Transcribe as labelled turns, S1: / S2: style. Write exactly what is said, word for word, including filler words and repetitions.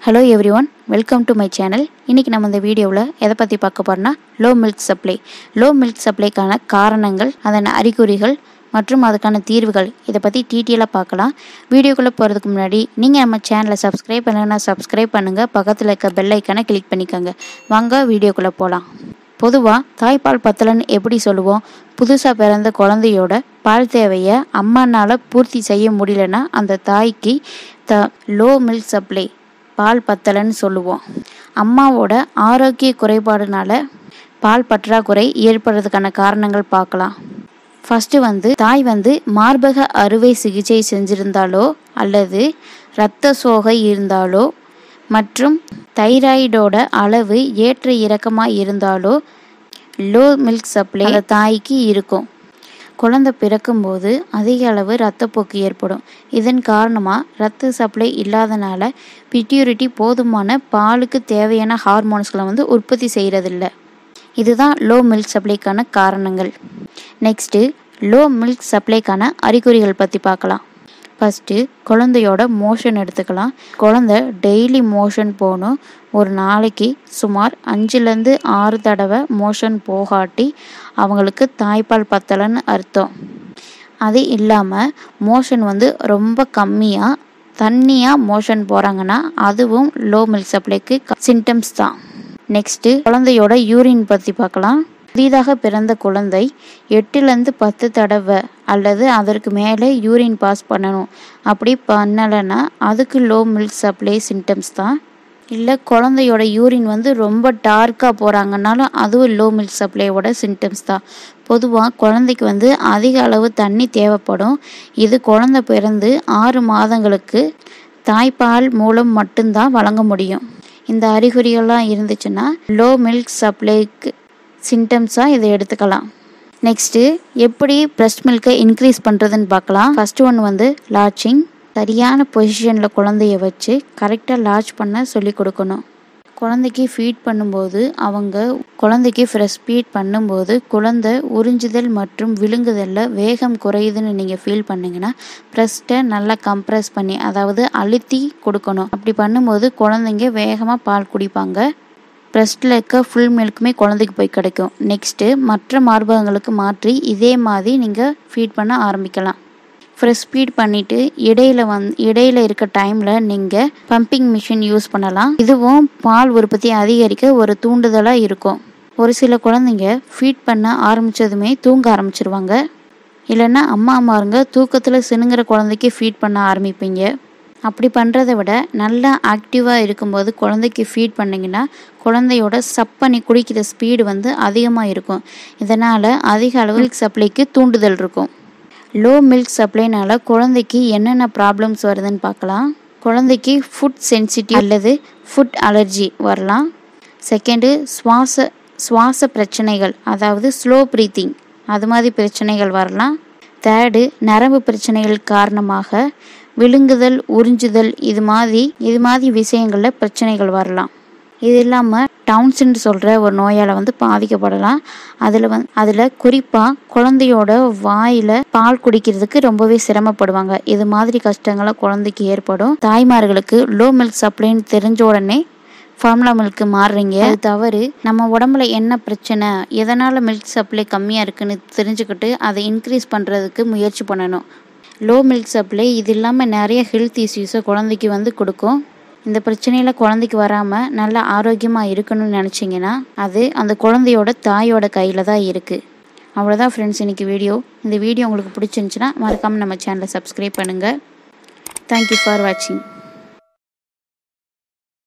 S1: Hello everyone, welcome to my channel. இன்னைக்கு நம்ம இந்த வீடியோல எதை பத்தி பார்க்க போறோம்னா low milk supply. Low milk supplyக்கான காரணங்கள், அதன் அறிகுறிகள் மற்றும் அதுக்கான தீர்வுகள் இத பத்தி டீடைலா பார்க்கலாம். வீடியோக்குள்ள போறதுக்கு முன்னாடி நீங்க நம்ம சேனலை subscribe பண்ணலனா subscribe பண்ணுங்க. பக்கத்துல இருக்க பெல் ஐகானை கிளிக் பண்ணிக்கங்க. வாங்க வீடியோக்குள்ள போலாம். பொதுவா தாய்ப்பால் பத்தலன்னு எப்படி சொல்லுவோம்? புதுசா பிறந்த குழந்தையோட பால் தேவையை அம்மானால பூர்த்தி செய்ய முடியலனா அந்த தாய்க்கு low milk supply பால் பத்தலன்னு சொல்லுவோம். அம்மாவோட ஆரோக்கிய குறைபாடுனால பால் பற்றாக்குறை ஏற்படுறதுக்கான காரணங்கள் பார்க்கலாம். ஃபர்ஸ்ட் வந்து தாய் வந்து மார்பக அறுவை சிகிச்சை செஞ்சிருந்தாலோ அல்லது இரத்த சோகை இருந்தாலோ மற்றும் தைராய்டோட அளவு ஏற்ற இறக்கமாக இருந்தாலோ லோ மில்க் சப்ளை அந்த தாய்க்கு இருக்கும். குழந்தை பிறக்கும்போது அதிக அளவு இரத்தப்போக்கு ஏற்படும். இதன் காரணமாக இரத்த சப்ளை இல்லாதனால பிட்யூரிட்டி போதுமான பாலுக்கு தேவையான ஹார்மோன்ஸ்களை வந்து உற்பத்தி செய்கிறதில்ல. இதுதான் லோ மில்க் சப்ளைக்கான காரணங்கள். நெக்ஸ்ட்டு லோ மில்க் சப்ளைக்கான அறிகுறிகள் பற்றி பார்க்கலாம். ஃபஸ்ட்டு குழந்தையோட மோஷன் எடுத்துக்கலாம். குழந்தை டெய்லி மோஷன் போகணும். ஒரு நாளைக்கு சுமார் அஞ்சுலேருந்து ஆறு தடவை மோஷன் போகாட்டி அவங்களுக்கு தாய்ப்பால் பத்தலைன்னு அர்த்தம். அது இல்லாமல் மோஷன் வந்து ரொம்ப கம்மியாக தண்ணியாக மோஷன் போகிறாங்கன்னா அதுவும் லோ மில்க் சப்ளைக்கு சிம்டம்ஸ் தான். நெக்ஸ்ட்டு குழந்தையோட யூரின் பற்றி பார்க்கலாம். புதிதாக பிறந்த குழந்தை எட்டுலேருந்து பத்து தடவை அல்லது அதற்கு மேலே யூரின் பாஸ் பண்ணணும். அப்படி பண்ணலைன்னா அதுக்கு லோ மில்க் சப்ளை சிம்டம்ஸ் தான். இல்லை குழந்தையோட யூரின் வந்து ரொம்ப டார்க்காக போகிறாங்கன்னாலும் அதுவும் லோ மில்க் சப்ளையோட சிம்டம்ஸ் தான். பொதுவாக குழந்தைக்கு வந்து அதிக அளவு தண்ணி தேவைப்படும். இது குழந்தை பிறந்து ஆறு மாதங்களுக்கு தாய்ப்பால் மூலம் மட்டும்தான் வழங்க முடியும். இந்த அறிகுறிகள்லாம் இருந்துச்சுன்னா லோ மில்க் சப்ளைக்கு சிம்டம்ஸாக இதை எடுத்துக்கலாம். நெக்ஸ்ட்டு எப்படி பிரஸ்ட் மில்கை இன்க்ரீஸ் பண்ணுறதுன்னு பார்க்கலாம். ஃபஸ்ட்டு ஒன்று வந்து லாட்சிங். சரியான பொசிஷனில் குழந்தைய வச்சு கரெக்டாக லாட்ச் பண்ண சொல்லி கொடுக்கணும். குழந்தைக்கு ஃபீட் பண்ணும்போது அவங்க குழந்தைக்கு ஃப்ரெஷ் ஃபீட் பண்ணும்போது குழந்தை உறிஞ்சுதல் மற்றும் விழுங்குதலில் வேகம் குறையுதுன்னு நீங்கள் ஃபீல் பண்ணிங்கன்னா ப்ரெஸ்ட்டை நல்லா கம்ப்ரெஸ் பண்ணி அதாவது அழுத்தி கொடுக்கணும். அப்படி பண்ணும்போது குழந்தைங்க வேகமாக பால் குடிப்பாங்க. ப்ரெஸ்ட்டில் இருக்க ஃபுல் மில்க்குமே குழந்தைக்கு போய் கிடைக்கும். நெக்ஸ்ட்டு மற்ற மார்பகங்களுக்கு மாற்றி இதே மாதிரி நீங்கள் ஃபீட் பண்ண ஆரம்பிக்கலாம். ஃப்ரெஷ் ஃபீட் பண்ணிவிட்டு இடையில வந் இடையில இருக்க டைமில் நீங்கள் பம்பிங் மிஷின் யூஸ் பண்ணலாம். இதுவும் பால் உற்பத்தி அதிகரிக்க ஒரு தூண்டுதலாக இருக்கும். ஒரு சில குழந்தைங்க ஃபீட் பண்ண ஆரம்பித்ததுமே தூங்க ஆரம்பிச்சிருவாங்க. இல்லைன்னா அம்மா அம்மாருங்க தூக்கத்தில் சினுங்கிற குழந்தைக்கு ஃபீட் பண்ண ஆரம்பிப்பீங்க. அப்படி பண்ணுறதை விட நல்லா ஆக்டிவாக இருக்கும்போது குழந்தைக்கு ஃபீட் பண்ணிங்கன்னா குழந்தையோட சப் பண்ணி குடிக்கிற ஸ்பீடு வந்து அதிகமாக இருக்கும். இதனால் அதிக அளவு மில்க் சப்ளைக்கு தூண்டுதல் இருக்கும். லோ மில்க் சப்ளைனால குழந்தைக்கு என்னென்ன ப்ராப்ளம்ஸ் வருதுன்னு பார்க்கலாம். குழந்தைக்கு ஃபுட் சென்சிட்டிவ் அல்லது ஃபுட் அலர்ஜி வரலாம். செகண்டு சுவாச சுவாச பிரச்சனைகள் அதாவது ஸ்லோ ப்ரீத்திங் அது மாதிரி பிரச்சனைகள் வரலாம். தேர்டு நரம்பு பிரச்சனைகள் காரணமாக விழுங்குதல் உறிஞ்சுதல் இது மாதிரி இது மாதிரி விஷயங்களில் பிரச்சனைகள் வரலாம். இது இல்லாமல் டவுன்ஸ்ன்னு சொல்கிற ஒரு நோயால் வந்து பாதிக்கப்படலாம். அதில் வந்து அதில் குறிப்பாக குழந்தையோட வாயில் பால் குடிக்கிறதுக்கு ரொம்பவே சிரமப்படுவாங்க. இது மாதிரி கஷ்டங்களை குழந்தைக்கு ஏற்படும். தாய்மார்களுக்கு லோ மில்க் சப்ளைன்னு தெரிஞ்ச உடனே ஃபார்முலா மில்க்கு மாறுறீங்க. அது தவறு. நம்ம உடம்புல என்ன பிரச்சனை எதனால் மில்க் சப்ளை கம்மியாக இருக்குன்னு தெரிஞ்சுக்கிட்டு அதை இன்க்ரீஸ் பண்ணுறதுக்கு முயற்சி பண்ணணும். லோ மில்க் சப்ளை இது இல்லாமல் நிறைய ஹெல்த் இஷ்யூஸை குழந்தைக்கு வந்து கொடுக்கும். இந்த பிரச்சனையில் குழந்தைக்கு வராமல் நல்லா ஆரோக்கியமாக இருக்கணும்னு நினச்சிங்கன்னா அது அந்த குழந்தையோட தாயோட கையில் தான் இருக்குது. அவ்வளோதான் ஃப்ரெண்ட்ஸ் இன்றைக்கி வீடியோ. இந்த வீடியோ உங்களுக்கு பிடிச்சிருந்துச்சுன்னா மறக்காமல் நம்ம சேனலை சப்ஸ்கிரைப் பண்ணுங்கள். தேங்க்யூ ஃபார் வாட்சிங்.